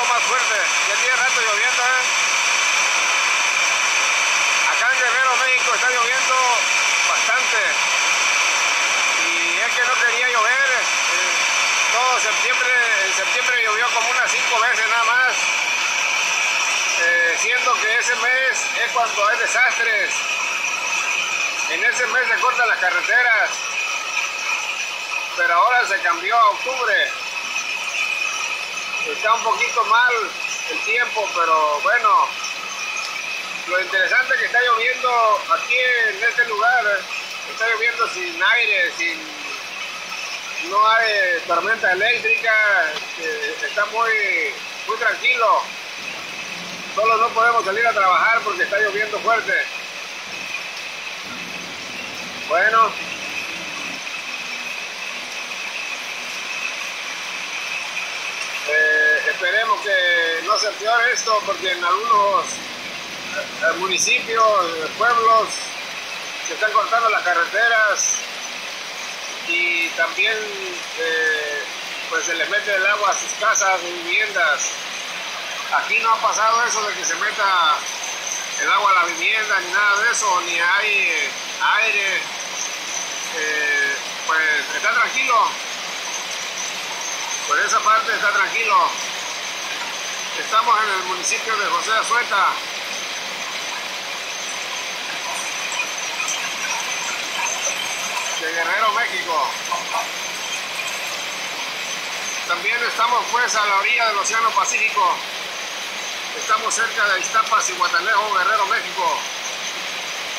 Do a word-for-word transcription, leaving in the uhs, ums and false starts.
más fuerte. Ya tiene rato lloviendo, ¿eh? Acá en Guerrero, México, está lloviendo bastante. Y es que no quería llover. Eh, todo septiembre, en septiembre llovió como unas cinco veces nada más. Eh, siendo que ese mes es cuando hay desastres. En ese mes se cortan las carreteras. Pero ahora se cambió a octubre. Está un poquito mal el tiempo, pero bueno, lo interesante es que está lloviendo aquí en este lugar. Está lloviendo sin aire, sin no hay tormenta eléctrica, está muy, muy tranquilo. Solo no podemos salir a trabajar porque está lloviendo fuerte. Bueno, eh, esperemos que no se empeore esto, porque en algunos eh, municipios, pueblos, se están cortando las carreteras y también eh, pues se les mete el agua a sus casas y viviendas. Aquí no ha pasado eso de que se meta el agua a la vivienda ni nada de eso, ni hay aire. Eh, pues está tranquilo, por esa parte está tranquilo. Estamos en el municipio de José Azueta. De Guerrero, México. También estamos pues a la orilla del Océano Pacífico. Estamos cerca de Iztapas y Guatalejo, Guerrero, México.